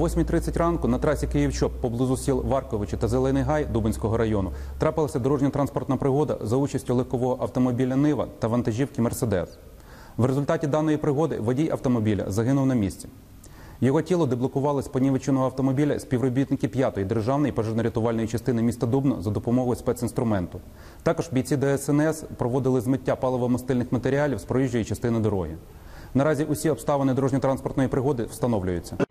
8:30 ранку на трасі Київ-Чоп поблизу сіл Варковичі та Зелений Гай Дубенського району трапилася дорожньо-транспортна пригода за участю легкового автомобіля «Нива» та вантажівки «Мерседес». В результаті даної пригоди водій автомобіля загинув на місці. Його тіло деблокували з понівеченого автомобіля співробітники 5-ї державної пожежно-рятувальної частини міста Дубно за допомогою спецінструменту. Також бійці ДСНС проводили змиття паливо-мастильних матеріалів з проїжджої частини дороги. Наразі усі обставини дорожньо-транспортної пригоди встановлюються.